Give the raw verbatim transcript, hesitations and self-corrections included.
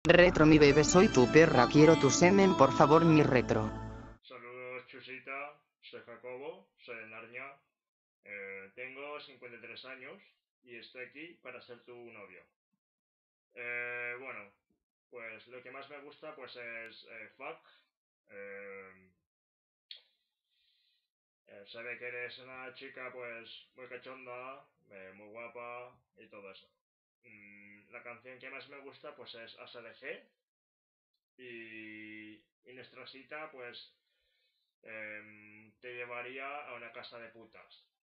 Retro mi bebé, soy tu perra, quiero tu semen, por favor mi retro. Saludos, Chusita. Soy Jacobo, soy de Narnia. Eh, tengo cincuenta y tres años y estoy aquí para ser tu novio. Eh, bueno, pues lo que más me gusta pues es eh, fuck. Eh, eh, se ve que eres una chica pues muy cachonda, eh, muy guapa y todo eso. Mm, la canción que más me gusta pues es A S D G y, y nuestra cita pues em, te llevaría a una casa de putas.